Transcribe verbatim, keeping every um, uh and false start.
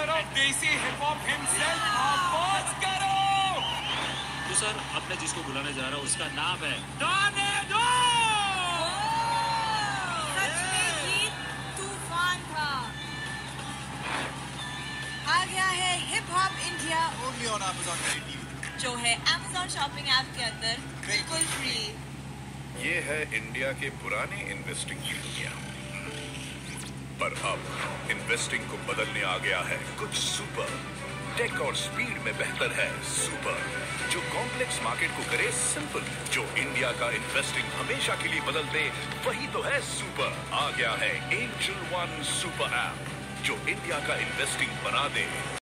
करो, देसी hip hop himself आवाज करो। तो सर अब मैं जिसको बुलाने जा रहा हूँ उसका नाम है टॉर्नेडो। सच में ये तूफान था। आ गया है hip hop India Only on Amazon TV, जो है Amazon शॉपिंग ऐप के अंदर बिल्कुल फ्री। ये है इंडिया के पुराने इन्वेस्टिंग की दुनिया, पर अब इन्वेस्टिंग को बदलने आ गया है कुछ सुपर। टेक और स्पीड में बेहतर है सुपर, जो कॉम्प्लेक्स मार्केट को करे सिंपल। जो इंडिया का इन्वेस्टिंग हमेशा के लिए बदल दे, वही तो है सुपर। आ गया है एंजल वन सुपर ऐप, जो इंडिया का इन्वेस्टिंग बना दे।